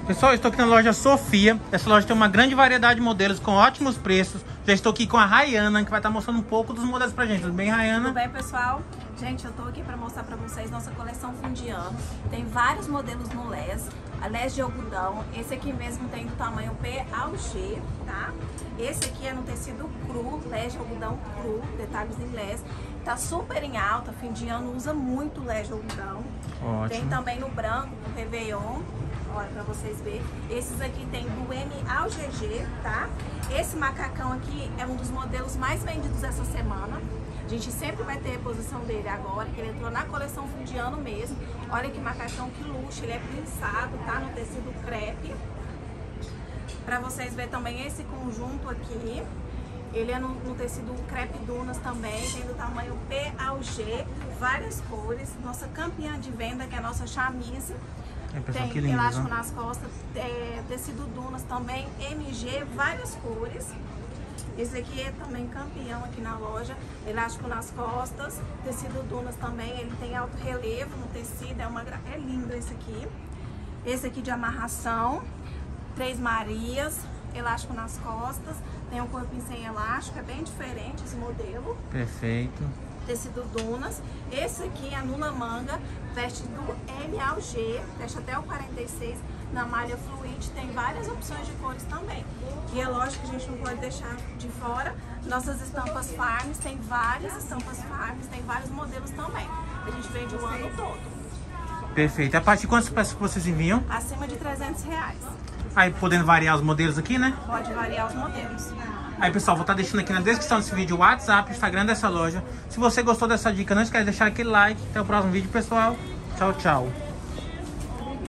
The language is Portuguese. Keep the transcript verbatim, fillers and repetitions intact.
Pessoal, eu estou aqui na loja Sofia. Essa loja tem uma grande variedade de modelos com ótimos preços. Já estou aqui com a Rayana, que vai estar mostrando um pouco dos modelos pra gente. Tudo bem, Rayana? Tudo bem, pessoal? Gente, eu tô aqui para mostrar para vocês nossa coleção fim de ano. Tem vários modelos no lés, a lés de algodão. Esse aqui mesmo tem do tamanho P ao G, tá? Esse aqui é no tecido cru, lés de algodão cru, detalhes em lés. Tá super em alta, fim de ano usa muito lés de algodão. Ótimo. Tem também no branco, do Réveillon. Olha, pra vocês verem. Esses aqui tem do M ao G G, tá? Esse macacão aqui é um dos modelos mais vendidos essa semana. A gente sempre vai ter reposição dele agora, que ele entrou na coleção fim de ano mesmo. Olha que macacão, que luxo. Ele é pinçado, tá? No tecido crepe. Pra vocês verem também esse conjunto aqui. Ele é no, no tecido crepe dunas também, tem do tamanho P ao G, várias cores. Nossa campeã de venda, que é a nossa chamise. É, pessoal, tem que lindo, elástico né? nas costas, é, tecido dunas também, M G, várias cores. Esse aqui é também campeão aqui na loja, elástico nas costas, tecido dunas também, ele tem alto relevo no tecido, é, uma, é lindo esse aqui. Esse aqui de amarração, Três Marias, elástico nas costas, tem um corpinho sem elástico, é bem diferente esse modelo. Perfeito. Tecido dunas. Esse aqui é Nula Manga, veste do M ao G, veste até o quarenta e seis, na malha fluid, tem várias opções de cores também. E é lógico que a gente não pode deixar de fora nossas estampas Farms, tem várias estampas Farms, tem vários modelos também. A gente vende o ano todo. Perfeito. A partir de quantas peças que vocês enviam? Acima de trezentos reais. Aí podendo variar os modelos aqui, né? Pode variar os modelos. Aí, pessoal, vou estar deixando aqui na descrição desse vídeo o WhatsApp, o Instagram dessa loja. Se você gostou dessa dica, não esquece de deixar aquele like. Até o próximo vídeo, pessoal. Tchau, tchau.